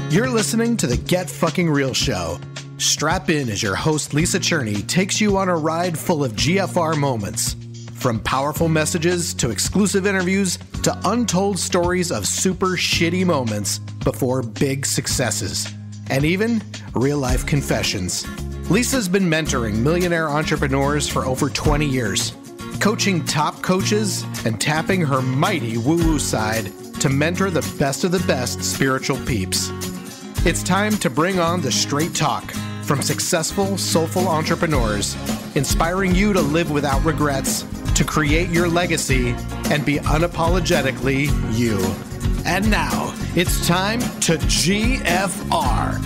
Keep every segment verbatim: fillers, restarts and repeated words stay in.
You're listening to the Get Fucking Real Show. Strap in as your host Lisa Cherney takes you on a ride full of G F R moments. From powerful messages to exclusive interviews to untold stories of super shitty moments before big successes. And even real-life confessions. Lisa's been mentoring millionaire entrepreneurs for over twenty years, coaching top coaches and tapping her mighty woo-woo side to mentor the best of the best spiritual peeps. It's time to bring on the straight talk from successful, soulful entrepreneurs, inspiring you to live without regrets, to create your legacy, and be unapologetically you. And now, it's time to G F R.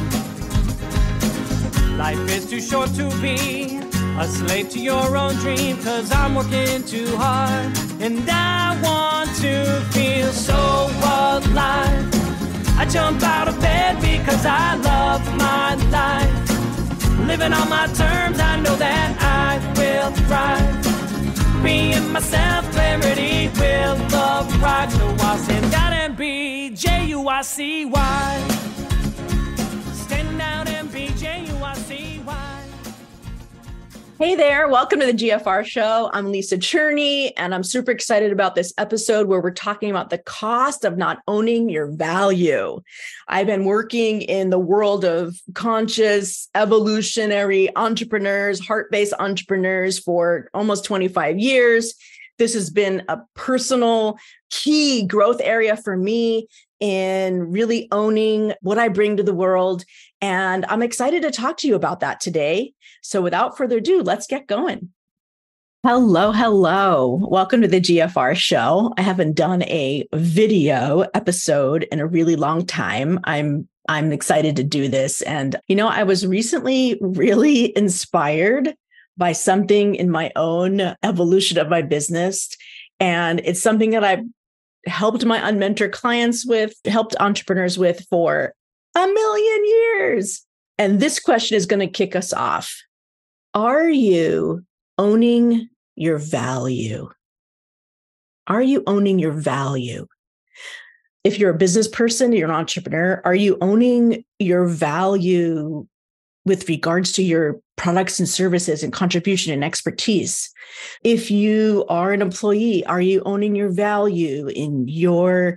Life is too short to be a slave to your own dream, 'cause I'm working too hard and I want to feel so alive. I jump out of bed because I love my life. Living on my terms, I know that I will thrive. Being myself, clarity will arrive. So I'll stand out and be J U I C Y. Stand out and be J U I C Y. Hey there, welcome to the G F R show. I'm Lisa Cherney, and I'm super excited about this episode where we're talking about the cost of not owning your value. I've been working in the world of conscious, evolutionary entrepreneurs, heart-based entrepreneurs for almost twenty-five years. This has been a personal key growth area for me in really owning what I bring to the world. And I'm excited to talk to you about that today. So without further ado, let's get going. Hello, hello. Welcome to the G F R show. I haven't done a video episode in a really long time. I'm I'm excited to do this. And, you know, I was recently really inspired by something in my own evolution of my business. And it's something that I've helped my unmentored clients with, helped entrepreneurs with for a million years. And this question is going to kick us off. Are you owning your value? Are you owning your value? If you're a business person, you're an entrepreneur, are you owning your value with regards to your products and services and contribution and expertise? If you are an employee, are you owning your value in your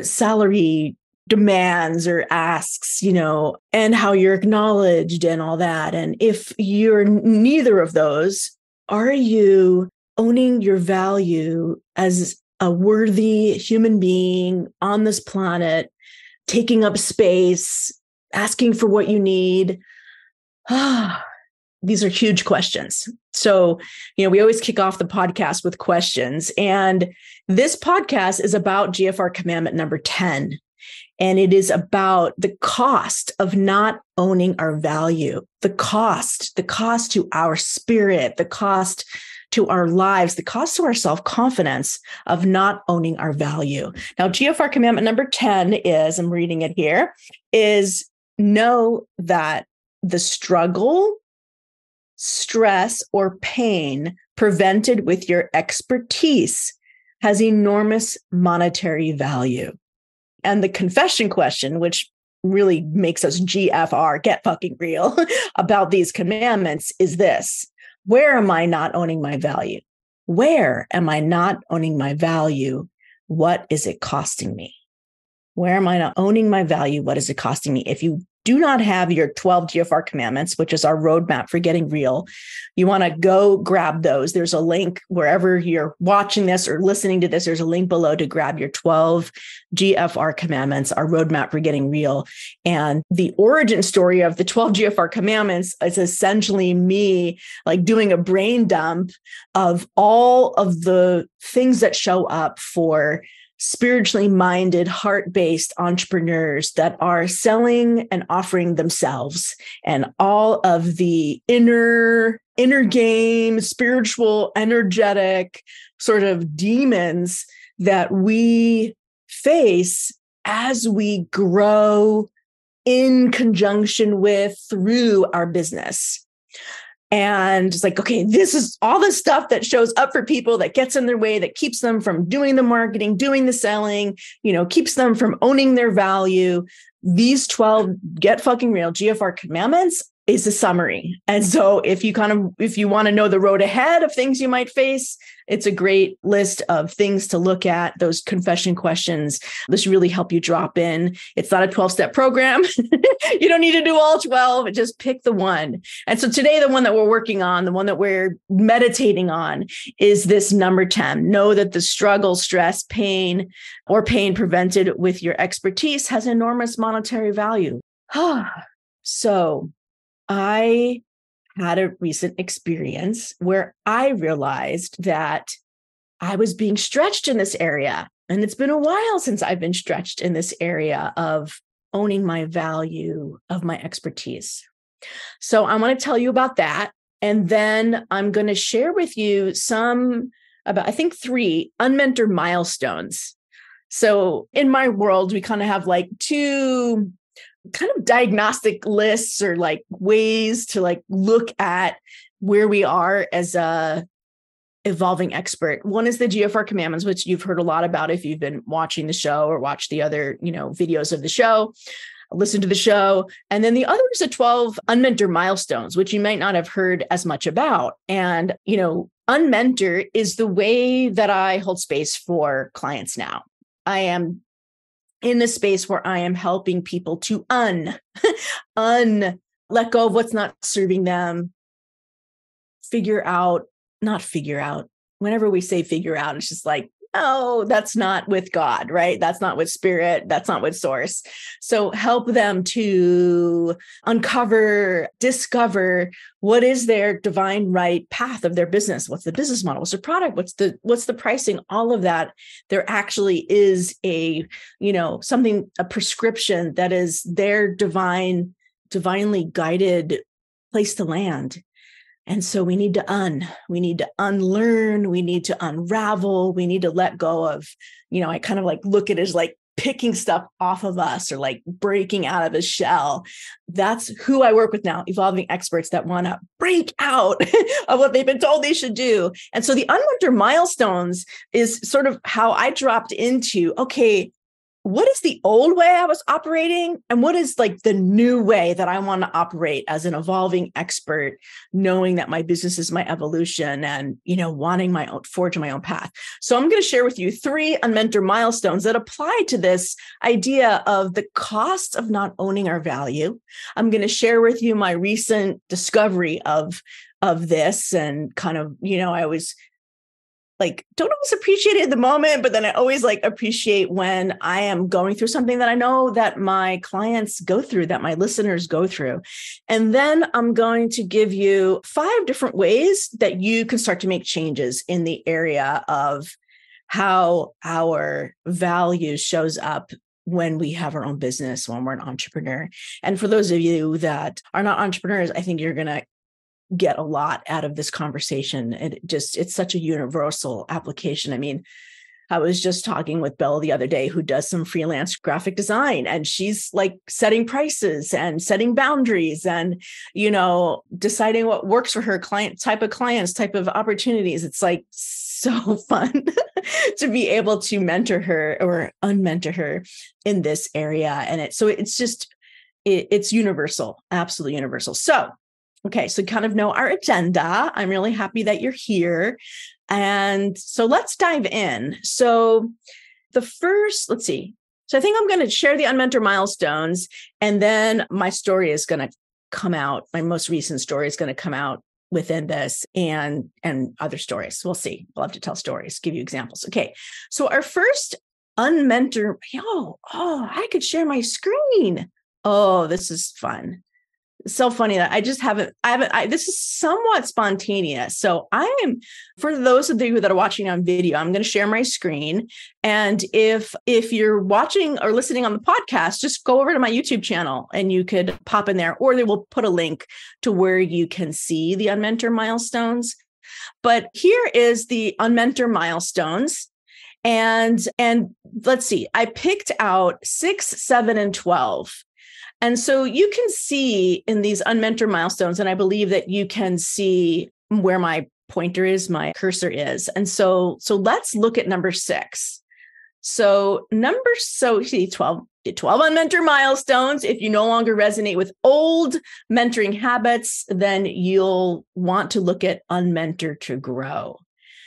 salary demands or asks, you know, and how you're acknowledged and all that? And if you're neither of those, are you owning your value as a worthy human being on this planet, taking up space, asking for what you need? Ah, these are huge questions. So, you know, we always kick off the podcast with questions. And this podcast is about G F R Commandment number ten. And it is about the cost of not owning our value, the cost, the cost to our spirit, the cost to our lives, the cost to our self-confidence of not owning our value. Now, G F R Commandment number ten is, I'm reading it here, is know that the struggle, stress, or pain prevented with your expertise has enormous monetary value. And the confession question, which really makes us G F R, get fucking real, about these commandments is this. Where am I not owning my value? Where am I not owning my value? What is it costing me? Where am I not owning my value? What is it costing me? If you do not have your twelve G F R commandments, which is our roadmap for getting real, you want to go grab those. There's a link wherever you're watching this or listening to this. There's a link below to grab your twelve G F R commandments, our roadmap for getting real. And the origin story of the twelve G F R commandments is essentially me like doing a brain dump of all of the things that show up for spiritually minded, heart-based entrepreneurs that are selling and offering themselves, and all of the inner, inner game, spiritual, energetic sort of demons that we face as we grow in conjunction with through our business. And it's like, okay, this is all the stuff that shows up for people that gets in their way, that keeps them from doing the marketing, doing the selling, you know, keeps them from owning their value. These twelve Get Fucking Real G F R Commandments is a summary. And so if you kind of, if you want to know the road ahead of things you might face, it's a great list of things to look at, those confession questions. This really help you drop in. It's not a twelve-step program. You don't need to do all twelve, just pick the one. And so today, the one that we're working on, the one that we're meditating on is this number ten. Know that the struggle, stress, pain, or pain prevented with your expertise has enormous monetary value. So I had a recent experience where I realized that I was being stretched in this area. And it's been a while since I've been stretched in this area of owning my value, of my expertise. So I want to tell you about that. And then I'm going to share with you some, about, I think, three unmentored milestones. So in my world, we kind of have like two kind of diagnostic lists or like ways to like look at where we are as a evolving expert. One is the G F R Commandments, which you've heard a lot about if you've been watching the show or watched the other, you know, videos of the show, listen to the show. And then the other is the twelve unmentor milestones, which you might not have heard as much about. And, you know, unmentor is the way that I hold space for clients now. I am in the space where I am helping people to un, un, let go of what's not serving them, figure out, not figure out. Whenever we say figure out, it's just like, no, that's not with God, right? That's not with spirit. That's not with source. So help them to uncover, discover what is their divine right path of their business. What's the business model? What's the product? What's the, what's the pricing? All of that. There actually is a, you know, something, a prescription that is their divine, divinely guided place to land. And so we need to un, we need to unlearn, we need to unravel, we need to let go of, you know, I kind of like look at it as like picking stuff off of us or like breaking out of a shell. That's who I work with now, evolving experts that want to break out of what they've been told they should do. And so the unmentor milestones is sort of how I dropped into, okay, what is the old way I was operating? And what is like the new way that I want to operate as an evolving expert, knowing that my business is my evolution and, you know, wanting my own, forge my own path. So I'm going to share with you three unmentor milestones that apply to this idea of the cost of not owning our value. I'm going to share with you my recent discovery of, of this and kind of, you know, I was like, don't always appreciate it at the moment, but then I always like appreciate when I am going through something that I know that my clients go through, that my listeners go through. And then I'm going to give you five different ways that you can start to make changes in the area of how our value shows up when we have our own business, when we're an entrepreneur. And for those of you that are not entrepreneurs, I think you're going to get a lot out of this conversation. It just, it's such a universal application. I mean, I was just talking with Belle the other day, who does some freelance graphic design, and she's like setting prices and setting boundaries and, you know, deciding what works for her client, type of clients, type of opportunities. It's like so fun to be able to mentor her or unmentor her in this area. And it, so it's just, it, it's universal, absolutely universal. So okay, so kind of know our agenda. I'm really happy that you're here. And so let's dive in. So the first, let's see. So I think I'm going to share the unmentor milestones, and then my story is going to come out. My most recent story is going to come out within this and, and other stories. We'll see. We'll have to tell stories, give you examples. Okay, so our first unmentor, oh, oh, I could share my screen. Oh, this is fun. So funny that I just haven't, I haven't, I, this is somewhat spontaneous. So I am, for those of you that are watching on video, I'm going to share my screen. And if, if you're watching or listening on the podcast, just go over to my YouTube channel and you could pop in there, or they will put a link to where you can see the unmentor milestones. But here is the unmentor milestones. And, and let's see, I picked out six, seven, and twelve. And so you can see in these unmentored milestones, and I believe that you can see where my pointer is, my cursor is. And so, so let's look at number six. So number, so see twelve, twelve unmentored milestones. If you no longer resonate with old mentoring habits, then you'll want to look at unmentor to grow.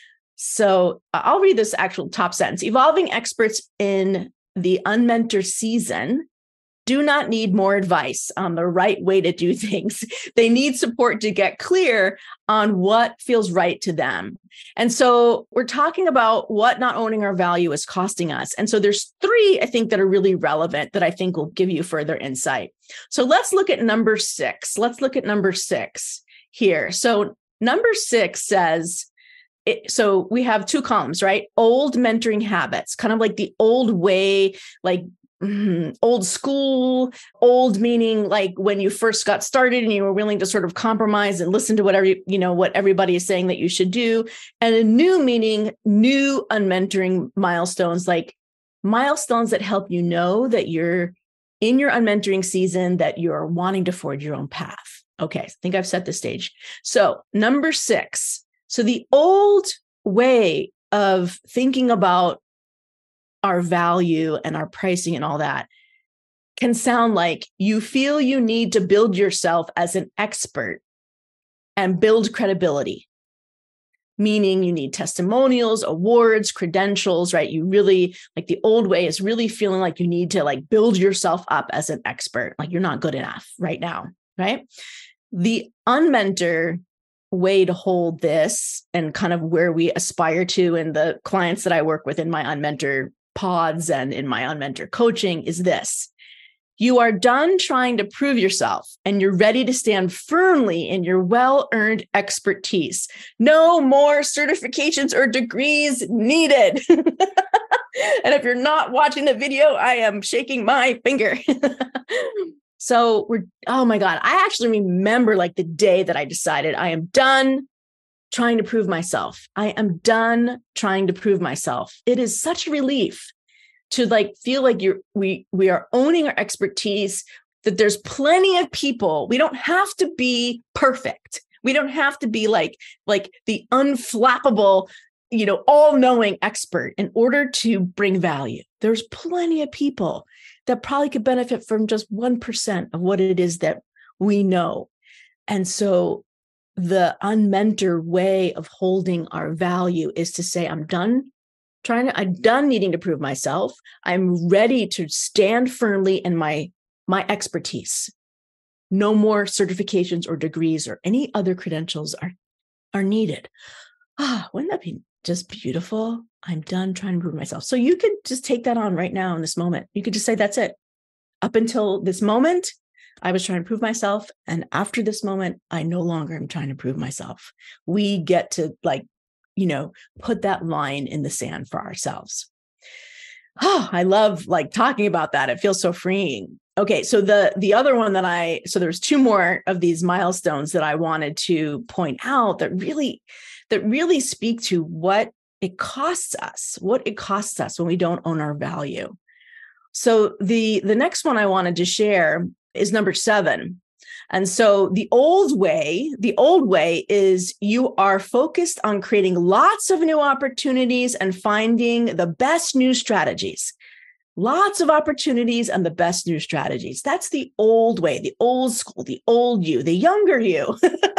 So I'll read this actual top sentence. Evolving experts in the unmentor season do not need more advice on the right way to do things. They need support to get clear on what feels right to them. And so we're talking about what not owning our value is costing us. And so there's three, I think, that are really relevant that I think will give you further insight. So let's look at number six. Let's look at number six here. So number six says, it, so we have two columns, right? Old mentoring habits, kind of like the old way, like Mm-hmm. old school, old meaning like when you first got started and you were willing to sort of compromise and listen to whatever, you know, what everybody is saying that you should do. And a new meaning, new unmentoring milestones, like milestones that help you know that you're in your unmentoring season, that you're wanting to forge your own path. Okay, I think I've set the stage. So number six. So the old way of thinking about our value and our pricing and all that can sound like you feel you need to build yourself as an expert and build credibility, meaning you need testimonials, awards, credentials, right? You really, like the old way is really feeling like you need to like build yourself up as an expert, like you're not good enough right now, right? The unmentor way to hold this and kind of where we aspire to in the clients that I work with in my unmentor pods and in my unmentor coaching is this. You are done trying to prove yourself and you're ready to stand firmly in your well-earned expertise. No more certifications or degrees needed. And if you're not watching the video, I am shaking my finger. So we're, oh my God, I actually remember like the day that I decided I am done trying to prove myself. I am done trying to prove myself. It is such a relief to like feel like you're we we are owning our expertise, that there's plenty of people. We don't have to be perfect. We don't have to be like like the unflappable, you know, all-knowing expert in order to bring value. There's plenty of people that probably could benefit from just one percent of what it is that we know. And so the unmentor way of holding our value is to say, I'm done trying to, I'm done needing to prove myself. I'm ready to stand firmly in my, my expertise. No more certifications or degrees or any other credentials are, are needed. Ah, wouldn't that be just beautiful? I'm done trying to prove myself. So you could just take that on right now in this moment. You could just say, that's it. Up until this moment, I was trying to prove myself. And after this moment, I no longer am trying to prove myself. We get to like, you know, put that line in the sand for ourselves. Oh, I love like talking about that. It feels so freeing. Okay. So the, the other one that I, so there's two more of these milestones that I wanted to point out that really, that really speak to what it costs us, what it costs us when we don't own our value. So the, the next one I wanted to share is number seven. And so the old way, the old way is you are focused on creating lots of new opportunities and finding the best new strategies. Lots of opportunities and the best new strategies. That's the old way, the old school, the old you, the younger you.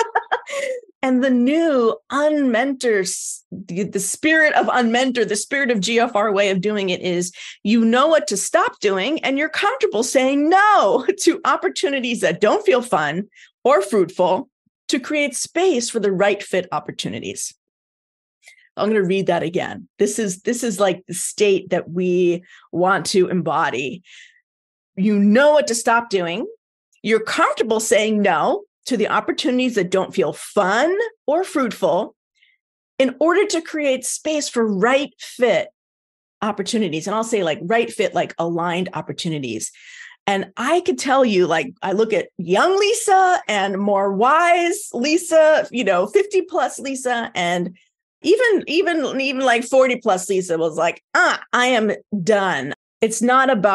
And the new unmentor, the, the spirit of unmentor, the spirit of G F R way of doing it is you know what to stop doing and you're comfortable saying no to opportunities that don't feel fun or fruitful to create space for the right fit opportunities. I'm going to read that again. This is, this is like the state that we want to embody. You know what to stop doing. You're comfortable saying no to the opportunities that don't feel fun or fruitful in order to create space for right fit opportunities. And I'll say like right fit, like aligned opportunities. And I could tell you, like, I look at young Lisa and more wise Lisa, you know, fifty plus Lisa, and even, even, even like forty plus Lisa was like, ah, I am done. It's not about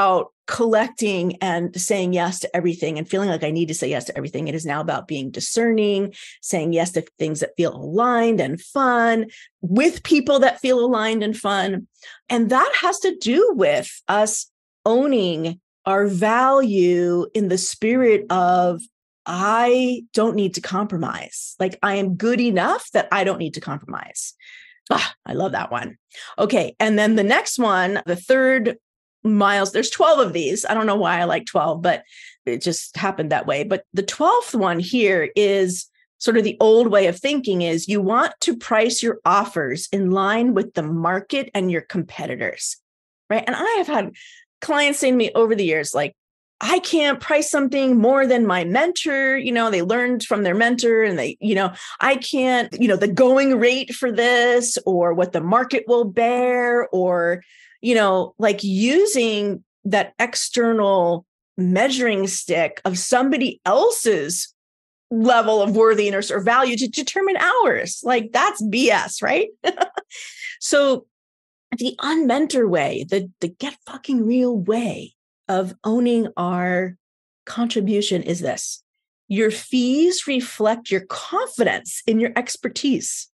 collecting and saying yes to everything and feeling like I need to say yes to everything. It is now about being discerning, saying yes to things that feel aligned and fun, with people that feel aligned and fun. And that has to do with us owning our value in the spirit of, I don't need to compromise. Like, I am good enough that I don't need to compromise. Ah, I love that one. Okay. And then the next one, the third miles, there's twelve of these. I don't know why I like twelve, but it just happened that way. But the twelfth one here is sort of the old way of thinking is you want to price your offers in line with the market and your competitors, right? And I have had clients say to me over the years, like, I can't price something more than my mentor, you know, they learned from their mentor and they, you know, I can't, you know, the going rate for this or what the market will bear or, you know, like using that external measuring stick of somebody else's level of worthiness or value to determine ours. Like, that's B S, right? So the unmentor way, the, the get fucking real way of owning our contribution is this. Your fees reflect your confidence in your expertise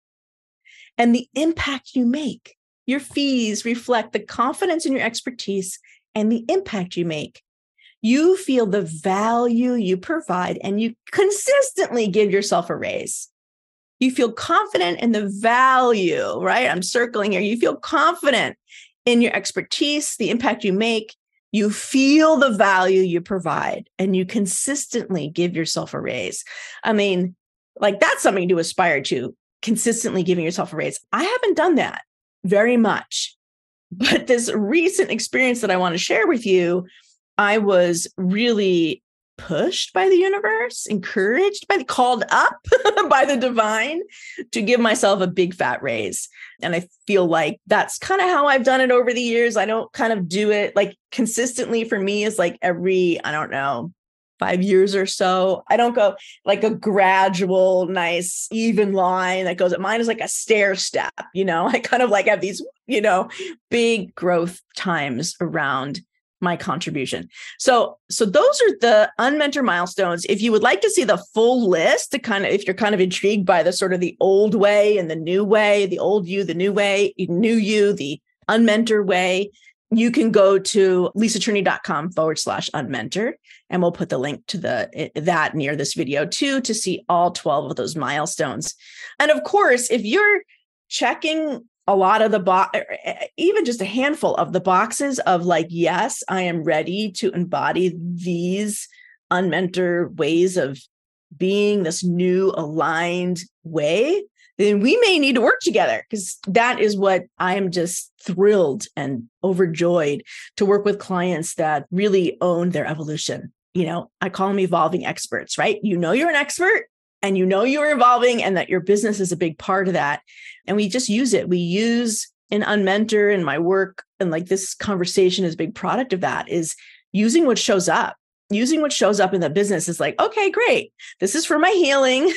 and the impact you make. Your fees reflect the confidence in your expertise and the impact you make. You feel the value you provide and you consistently give yourself a raise. You feel confident in the value, right? I'm circling here. You feel confident in your expertise, the impact you make. You feel the value you provide and you consistently give yourself a raise. I mean, like, that's something to aspire to, consistently giving yourself a raise. I haven't done that very much, but this recent experience that I want to share with you, I was really pushed by the universe, encouraged by the, called up by the divine to give myself a big fat raise. And I feel like that's kind of how I've done it over the years. I don't kind of do it like consistently. For me is like every, I don't know, five years or so. I don't go like a gradual, nice, even line that goes, mine is like a stair step, you know, I kind of like have these, you know, big growth times around my contribution. So, so those are the unmentor milestones. If you would like to see the full list, to kind of, if you're kind of intrigued by the sort of the old way and the new way, the old you, the new way, new you, the unmentor way, you can go to lisacherney.com forward slash unmentor. And we'll put the link to the that near this video too, to see all twelve of those milestones. And of course, if you're checking a lot of the box, even just a handful of the boxes of like, yes, I am ready to embody these unmentor ways of being, this new aligned way, then we may need to work together, because that is what I am just thrilled and overjoyed to work with clients that really own their evolution. You know, I call them evolving experts, right? You know, you're an expert and you know you're evolving and that your business is a big part of that. And we just use it. We use an unmentor in my work. And like this conversation is a big product of that, is using what shows up. Using what shows up in the business is like, okay, great. This is for my healing.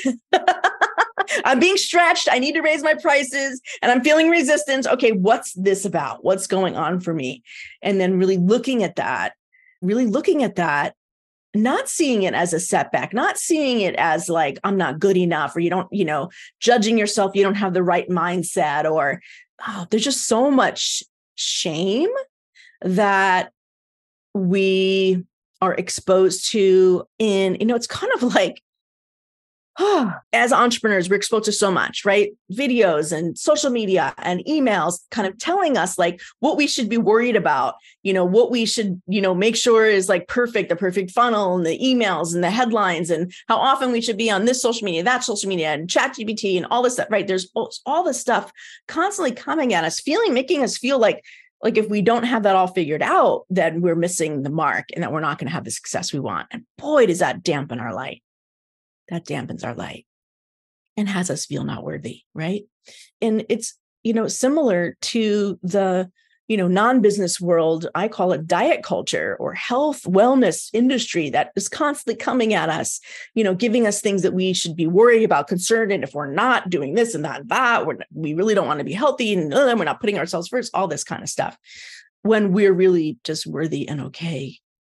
I'm being stretched. I need to raise my prices and I'm feeling resistance. Okay, what's this about? What's going on for me? And then really looking at that, really looking at that, not seeing it as a setback, not seeing it as like, I'm not good enough, or you don't, you know, judging yourself, you don't have the right mindset, or oh, there's just so much shame that we are exposed to in, you know, it's kind of like, oh, as entrepreneurs, we're exposed to so much, right? Videos and social media and emails kind of telling us like what we should be worried about, you know, what we should, you know, make sure is like perfect, the perfect funnel and the emails and the headlines and how often we should be on this social media, that social media and ChatGPT and all this stuff, right? There's all this stuff constantly coming at us, feeling, making us feel like, like if we don't have that all figured out, then we're missing the mark and that we're not going to have the success we want. And boy, does that dampen our light. That dampens our light and has us feel not worthy, right? And it's, you know, similar to the, you know, non-business world, I call it diet culture or health wellness industry that is constantly coming at us, you know, giving us things that we should be worried about, concerned, and if we're not doing this and that, and that, we're, we really don't want to be healthy and uh, we're not putting ourselves first, all this kind of stuff, when we're really just worthy and okay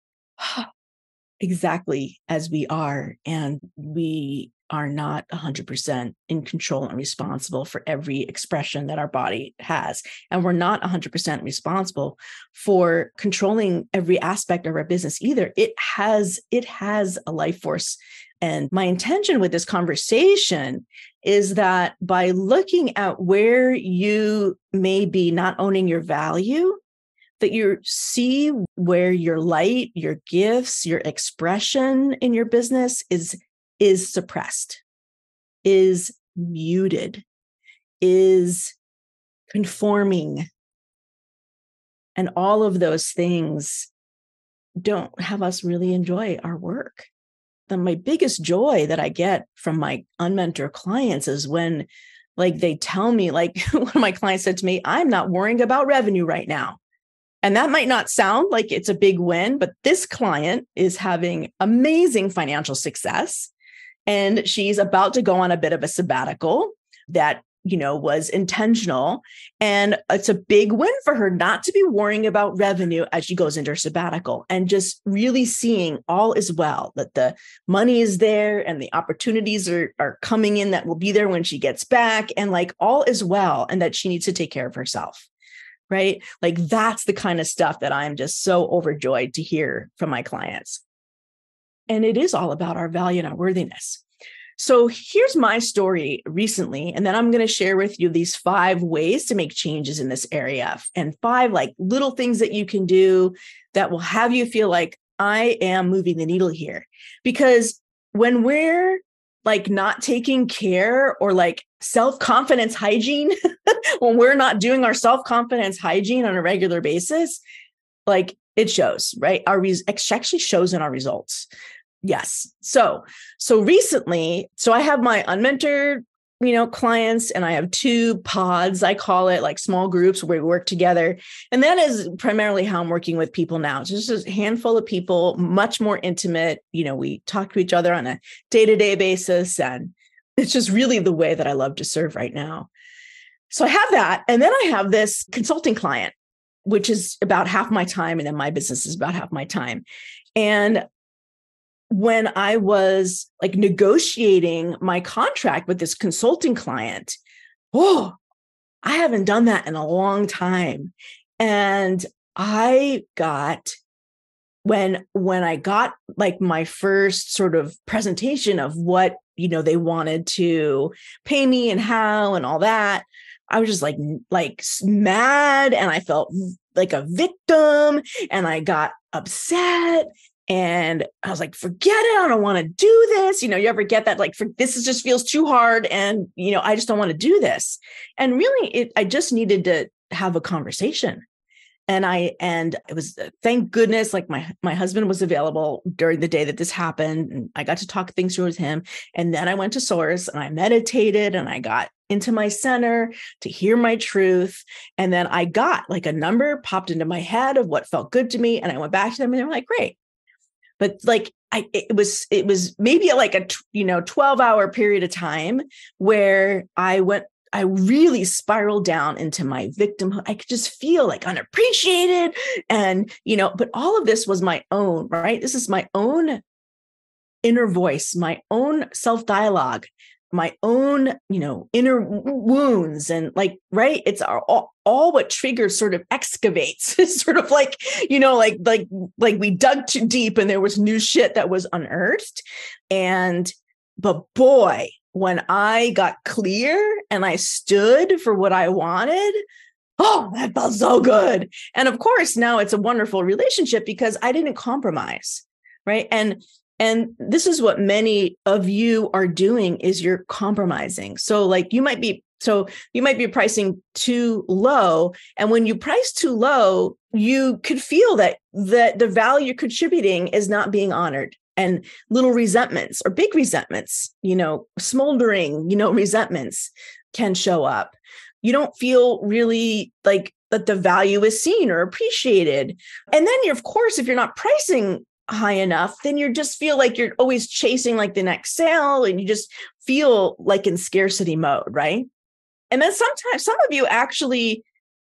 exactly as we are. And we are not one hundred percent in control and responsible for every expression that our body has. And we're not one hundred percent responsible for controlling every aspect of our business either. It has, it has a life force. And my intention with this conversation is that by looking at where you may be not owning your value, that you see where your light, your gifts, your expression in your business is, is suppressed, is muted, is conforming. And all of those things don't have us really enjoy our work. Then my biggest joy that I get from my unmentored clients is when, like, they tell me, like, one of my clients said to me, I'm not worrying about revenue right now. And that might not sound like it's a big win, but this client is having amazing financial success. And she's about to go on a bit of a sabbatical that, you know, was intentional. And it's a big win for her not to be worrying about revenue as she goes into her sabbatical, and just really seeing all is well, that the money is there and the opportunities are, are coming in that will be there when she gets back, and like all is well, and that she needs to take care of herself. Right? Like that's the kind of stuff that I'm just so overjoyed to hear from my clients. And it is all about our value and our worthiness. So here's my story recently, and then I'm going to share with you these five ways to make changes in this area, and five like little things that you can do that will have you feel like I am moving the needle here. Because when we're like not taking care, or like self-confidence hygiene, when we're not doing our self-confidence hygiene on a regular basis, like it shows, right? Our res- it actually shows in our results. Yes. So, so recently, so I have my unmentored, you know, clients, and I have two pods, I call it, like small groups where we work together. And that is primarily how I'm working with people now. It's just a handful of people, much more intimate. You know, we talk to each other on a day-to-day basis. And it's just really the way that I love to serve right now. So I have that. And then I have this consulting client, which is about half my time. And then my business is about half my time. And when I was like negotiating my contract with this consulting client, oh, I haven't done that in a long time. And I got, when, when I got like my first sort of presentation of what, you know, they wanted to pay me and how and all that, I was just like, like mad, and I felt like a victim, and I got upset. And I was like, forget it. I don't want to do this. You know, you ever get that, like, for, this is just feels too hard. And, you know, I just don't want to do this. And really, it, I just needed to have a conversation. And I, and it was, thank goodness, like my, my husband was available during the day that this happened. And I got to talk things through with him. And then I went to Source and I meditated and I got into my center to hear my truth. And then I got like a number popped into my head of what felt good to me. And I went back to them and they were like, great. But like, I, it was, it was maybe like a, you know, twelve hour period of time where I went, I really spiraled down into my victimhood. I could just feel like unappreciated. And, you know, but all of this was my own, right? This is my own inner voice, my own self-dialogue, my own, you know, inner wounds. And like, right. It's all, all what triggers sort of excavates. It's sort of like, you know, like, like, like we dug too deep and there was new shit that was unearthed. And, but boy, when I got clear and I stood for what I wanted, oh, that felt so good. And of course, now it's a wonderful relationship because I didn't compromise, right? And and this is what many of you are doing is you're compromising. So like you might be, so you might be pricing too low. And when you price too low, you could feel that, that the value you're contributing is not being honored. And little resentments or big resentments, you know, smoldering, you know, resentments can show up. You don't feel really like that the value is seen or appreciated. And then you're, of course, if you're not pricing high enough, then you just feel like you're always chasing like the next sale and you just feel like in scarcity mode, right? And then sometimes some of you actually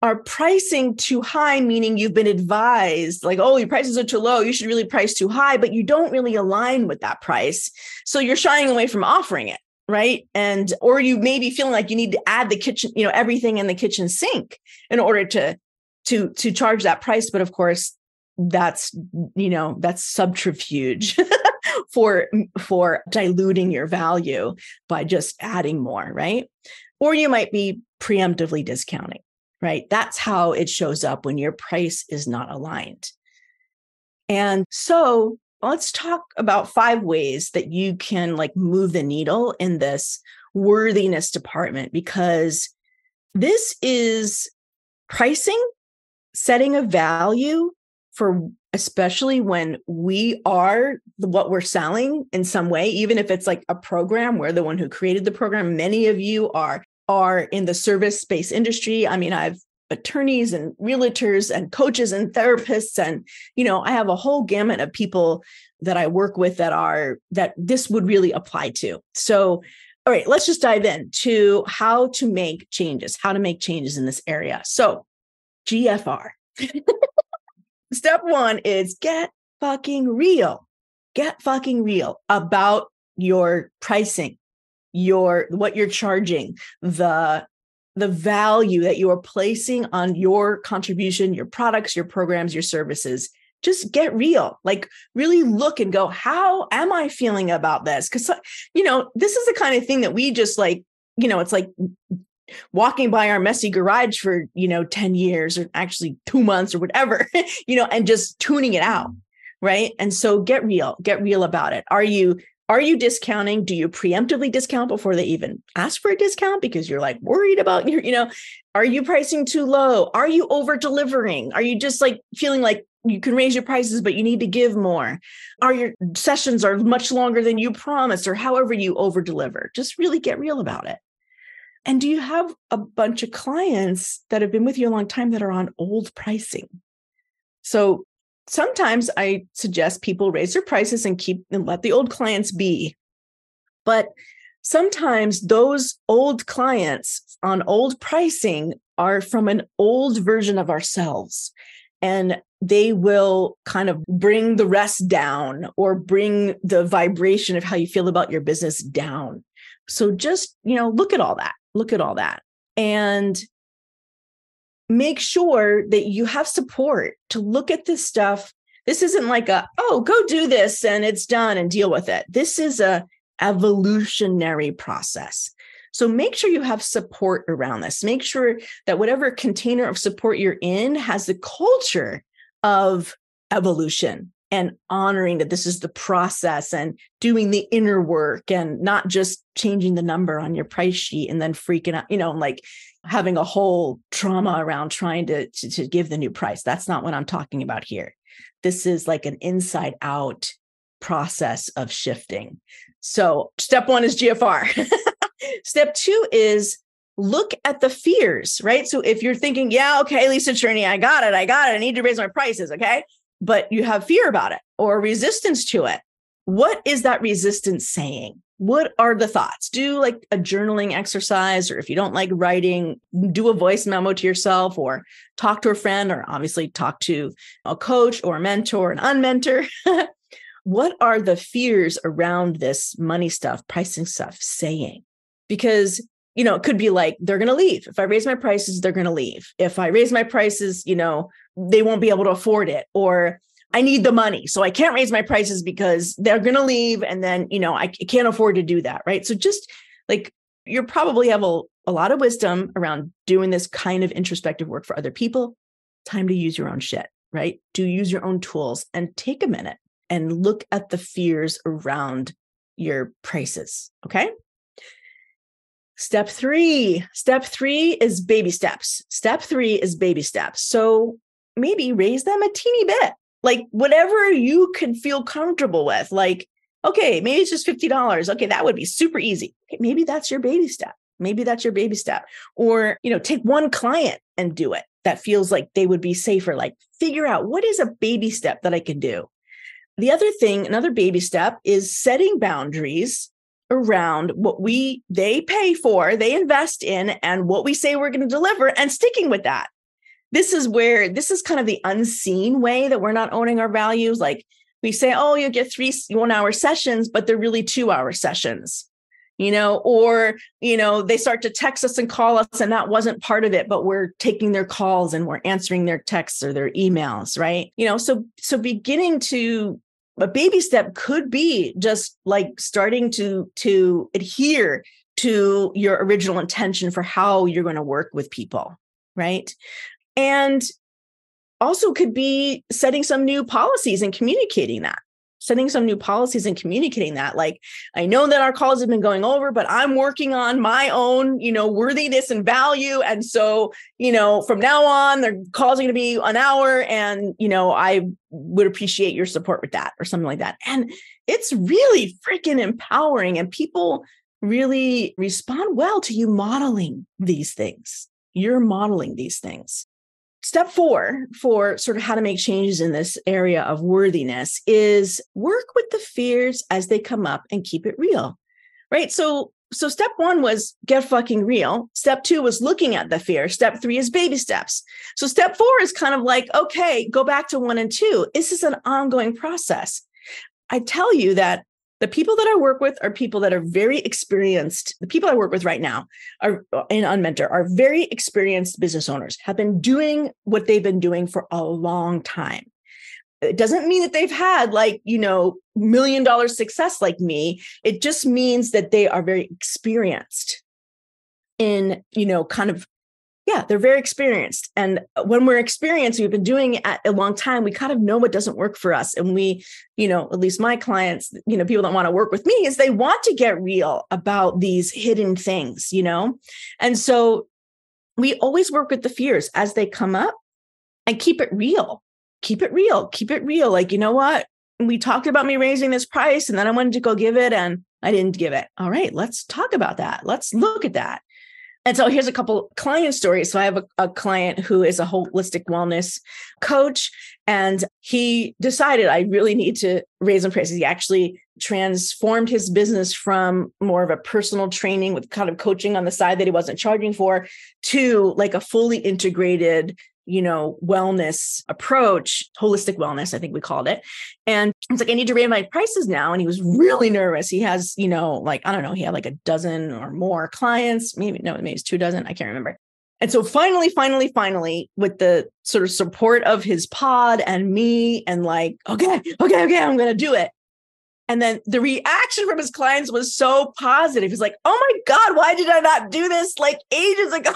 are pricing too high, meaning you've been advised like, oh, your prices are too low, you should really price too high, but you don't really align with that price. So you're shying away from offering it, right? And, or you may be feeling like you need to add the kitchen, you know, everything in the kitchen sink in order to, to, to charge that price. But of course, that's, you know, that's subterfuge for, for diluting your value by just adding more, right? Or you might be preemptively discounting. Right? That's how it shows up when your price is not aligned. And so let's talk about five ways that you can like move the needle in this worthiness department, because this is pricing, setting a value for, especially when we are the, what we're selling in some way, even if it's like a program, we're the one who created the program. Many of you are are in the service-based industry. I mean, I've attorneys and realtors and coaches and therapists, and, you know, I have a whole gamut of people that I work with that are, that this would really apply to. So, all right, let's just dive in to how to make changes, how to make changes in this area. So G F R. Step one is get fucking real. Get fucking real about your pricing, your, what you're charging, the, the value that you are placing on your contribution, your products, your programs, your services. Just get real, like really look and go, how am I feeling about this? Because, you know, this is the kind of thing that we just like, you know, it's like walking by our messy garage for, you know, ten years or actually two months or whatever, you know, and just tuning it out. Right. And so get real, get real about it. Are you Are you discounting? Do you preemptively discount before they even ask for a discount because you're like worried about your, you know, are you pricing too low? Are you over delivering? Are you just like feeling like you can raise your prices, but you need to give more? Are your sessions are much longer than you promised, or however you over deliver? Just really get real about it. And do you have a bunch of clients that have been with you a long time that are on old pricing? So sometimes I suggest people raise their prices and keep and let the old clients be. But sometimes those old clients on old pricing are from an old version of ourselves, and they will kind of bring the rest down or bring the vibration of how you feel about your business down. So just, you know, look at all that, look at all that. And make sure that you have support to look at this stuff. This isn't like a, oh, go do this and it's done and deal with it. This is a evolutionary process. So make sure you have support around this. Make sure that whatever container of support you're in has the culture of evolution and honoring that this is the process and doing the inner work and not just changing the number on your price sheet and then freaking out, you know, like having a whole trauma around trying to, to, to give the new price. That's not what I'm talking about here. This is like an inside out process of shifting. So step one is G F R. Step two is look at the fears, right? So if you're thinking, yeah, okay, Lisa Cherney, I got it. I got it. I need to raise my prices. Okay. But you have fear about it or resistance to it. What is that resistance saying? What are the thoughts? Do like a journaling exercise, or if you don't like writing, do a voice memo to yourself or talk to a friend, or obviously talk to a coach or a mentor, an unmentor. What are the fears around this money stuff, pricing stuff saying? Because, you know, it could be like, they're going to leave. If I raise my prices, they're going to leave. If I raise my prices, you know, they won't be able to afford it. Or I need the money, so I can't raise my prices because they're going to leave. And then, you know, I can't afford to do that. Right. So just like, you probably have a, a lot of wisdom around doing this kind of introspective work for other people. Time to use your own shit, right? Do use your own tools and take a minute and look at the fears around your prices. Okay. Step three, step three is baby steps. Step three is baby steps. So maybe raise them a teeny bit, like whatever you can feel comfortable with. Like, okay, maybe it's just fifty dollars. Okay, that would be super easy. Okay, maybe that's your baby step. Maybe that's your baby step. Or, you know, take one client and do it. That feels like they would be safer. Like figure out what is a baby step that I can do. The other thing, another baby step is setting boundaries around what we, they pay for, they invest in, and what we say we're going to deliver, and sticking with that. this is where, this is kind of the unseen way that we're not owning our values. Like we say, oh, you get three one hour sessions, but they're really two hour sessions, you know, or, you know, they start to text us and call us and that wasn't part of it, but we're taking their calls and we're answering their texts or their emails, right? You know, so, so beginning to, a baby step could be just like starting to, to adhere to your original intention for how you're going to work with people, right? And also could be setting some new policies and communicating that, setting some new policies and communicating that. Like, I know that our calls have been going over, but I'm working on my own, you know, worthiness and value. And so, you know, from now on, their calls are going to be an hour. And, you know, I would appreciate your support with that or something like that. And it's really freaking empowering. And people really respond well to you modeling these things. You're modeling these things. Step four for sort of how to make changes in this area of worthiness is work with the fears as they come up and keep it real, right? So, so step one was get fucking real. Step two was looking at the fear. Step three is baby steps. So step four is kind of like, okay, go back to one and two. This is an ongoing process. I tell you that the people that I work with are people that are very experienced. The people I work with right now are in Unmentor are very experienced business owners, have been doing what they've been doing for a long time. It doesn't mean that they've had like, you know, million dollar success like me. It just means that they are very experienced in, you know, kind of, yeah, they're very experienced. And when we're experienced, we've been doing it a long time, we kind of know what doesn't work for us. And we, you know, at least my clients, you know, people that want to work with me is they want to get real about these hidden things, you know? And so we always work with the fears as they come up and keep it real, keep it real, keep it real. Like, you know what? We talked about me raising this price and then I wanted to go give it and I didn't give it. All right, let's talk about that. Let's look at that. And so here's a couple client stories. So I have a, a client who is a holistic wellness coach, and he decided I really need to raise some prices. He actually transformed his business from more of a personal training with kind of coaching on the side that he wasn't charging for to like a fully integrated, you know, wellness approach, holistic wellness, I think we called it. And it's like, I need to raise my prices now. And he was really nervous. He has, you know, like, I don't know, he had like a dozen or more clients, maybe, no, maybe it's two dozen. I can't remember. And so finally, finally, finally, with the sort of support of his pod and me and like, okay, okay, okay, I'm going to do it. And then the reaction from his clients was so positive. He's like, oh my God, why did I not do this like ages ago?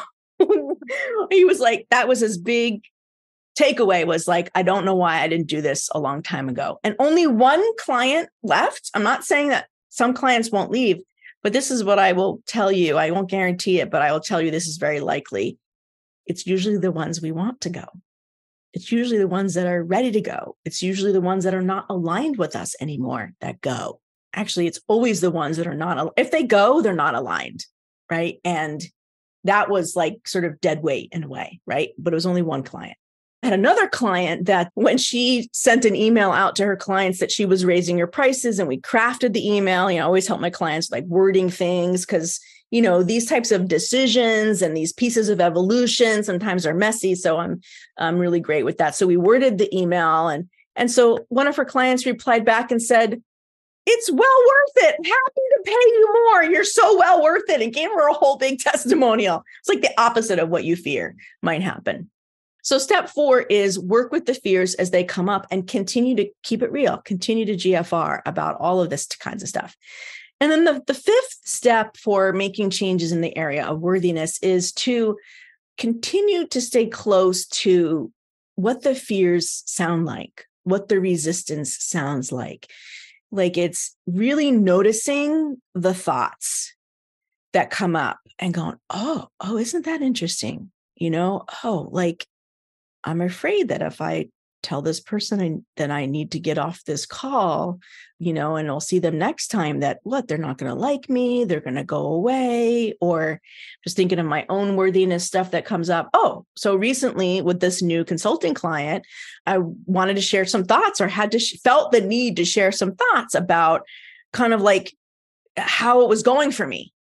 He was like, that was his big takeaway was like, I don't know why I didn't do this a long time ago. And only one client left. I'm not saying that some clients won't leave, but this is what I will tell you. I won't guarantee it, but I will tell you this is very likely. It's usually the ones we want to go. It's usually the ones that are ready to go. It's usually the ones that are not aligned with us anymore that go. Actually, it's always the ones that are not. If they go, they're not aligned, right? And that was like sort of dead weight in a way, right? But it was only one client. I had another client that when she sent an email out to her clients that she was raising her prices and we crafted the email, you know, I always help my clients like wording things because, you know, these types of decisions and these pieces of evolution sometimes are messy. So I'm, I'm really great with that. So we worded the email and, and so one of her clients replied back and said, it's well worth it. Happy to pay you more. You're so well worth it. And gave her a whole big testimonial. It's like the opposite of what you fear might happen. So step four is work with the fears as they come up and continue to keep it real, continue to G F R about all of this kinds of stuff. And then the, the fifth step for making changes in the area of worthiness is to continue to stay close to what the fears sound like, what the resistance sounds like. Like it's really noticing the thoughts that come up and going, oh, oh, isn't that interesting? You know, oh, like I'm afraid that if I tell this person I, that I need to get off this call, you know, and I'll see them next time that what, they're not going to like me, they're going to go away, or just thinking of my own worthiness stuff that comes up. Oh, so recently with this new consulting client, I wanted to share some thoughts or had to sh- felt the need to share some thoughts about kind of like how it was going for me.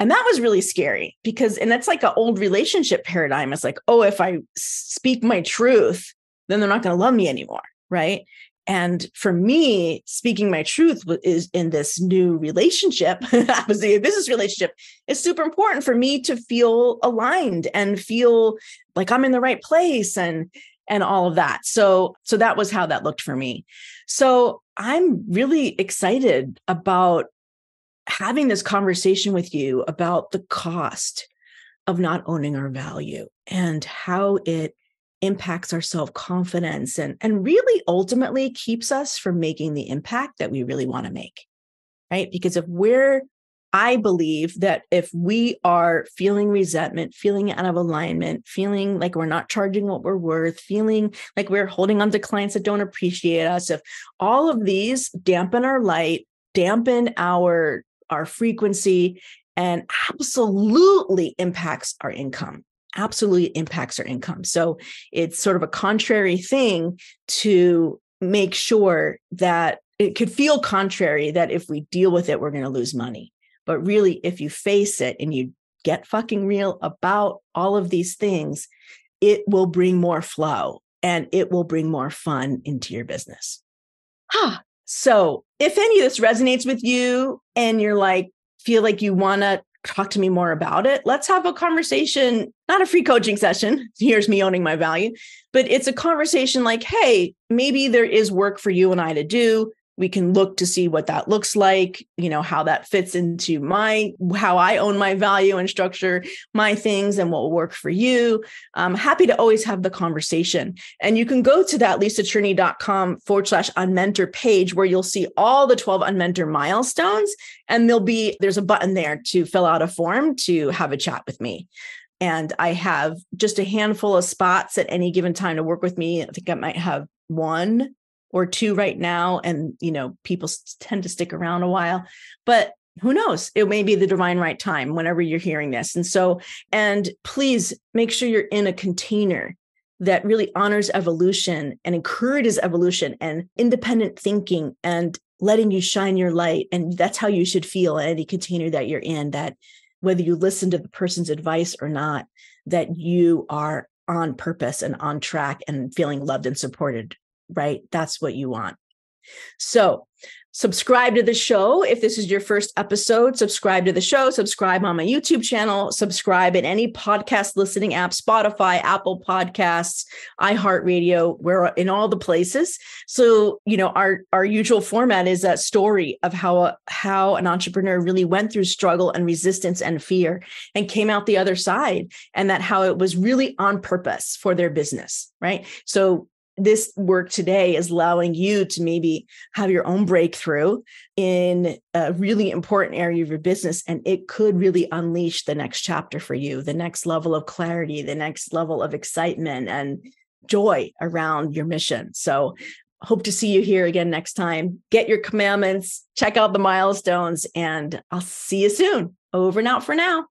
And that was really scary because, and that's like an old relationship paradigm. It's like, oh, if I speak my truth, then they're not going to love me anymore. Right. And for me, speaking my truth is in this new relationship, obviously a business relationship, is super important for me to feel aligned and feel like I'm in the right place and, and all of that. So, so that was how that looked for me. So I'm really excited about having this conversation with you about the cost of not owning our value and how it impacts our self-confidence and, and really ultimately keeps us from making the impact that we really want to make, right? Because if we're, I believe that if we are feeling resentment, feeling out of alignment, feeling like we're not charging what we're worth, feeling like we're holding on to clients that don't appreciate us, if all of these dampen our light, dampen our, our frequency, and absolutely impacts our income. absolutely impacts our income. So it's sort of a contrary thing to make sure that it could feel contrary that if we deal with it, we're going to lose money. But really, if you face it and you get fucking real about all of these things, it will bring more flow and it will bring more fun into your business. Huh. So if any of this resonates with you and you're like, feel like you want to talk to me more about it, let's have a conversation, not a free coaching session. Here's me owning my value, but it's a conversation like, hey, maybe there is work for you and I to do. We can look to see what that looks like, you know, how that fits into my, how I own my value and structure my things and what will work for you. I'm happy to always have the conversation. And you can go to that lisacherney.com forward slash unmentor page where you'll see all the twelve unmentor milestones. And there'll be, there's a button there to fill out a form to have a chat with me. And I have just a handful of spots at any given time to work with me. I think I might have one or two right now. And, you know, people tend to stick around a while, but who knows? It may be the divine right time whenever you're hearing this. And so, and please make sure you're in a container that really honors evolution and encourages evolution and independent thinking and letting you shine your light. And that's how you should feel in any container that you're in, that whether you listen to the person's advice or not, that you are on purpose and on track and feeling loved and supported. Right? That's what you want. So subscribe to the show. If this is your first episode, subscribe to the show, subscribe on my YouTube channel, subscribe in any podcast listening app, Spotify, Apple Podcasts, iHeartRadio, we're in all the places. So, you know, our, our usual format is that story of how, how an entrepreneur really went through struggle and resistance and fear and came out the other side, and that how it was really on purpose for their business, right? So this work today is allowing you to maybe have your own breakthrough in a really important area of your business. And it could really unleash the next chapter for you, the next level of clarity, the next level of excitement and joy around your mission. So hope to see you here again next time. Get your commandments, check out the milestones, and I'll see you soon. Over and out for now.